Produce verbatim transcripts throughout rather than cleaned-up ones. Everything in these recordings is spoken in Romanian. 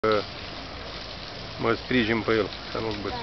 mă sprijin pe el, să nu-l băți.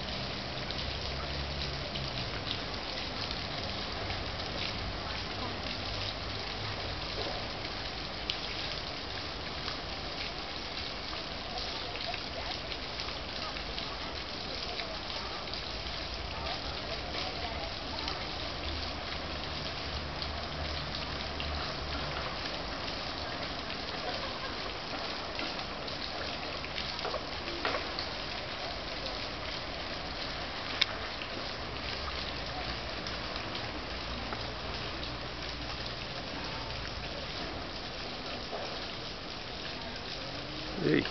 Ei.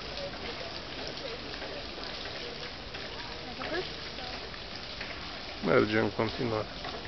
Merge în continuare.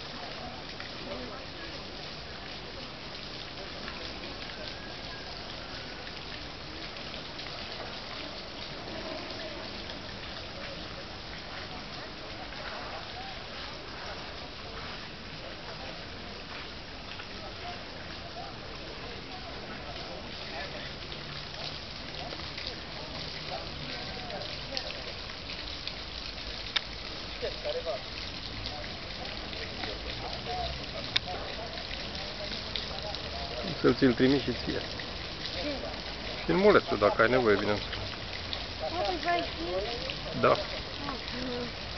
Să ți-l trimiți și ție. Filmulețul, dacă ai nevoie, bineînțeles. Da. Da.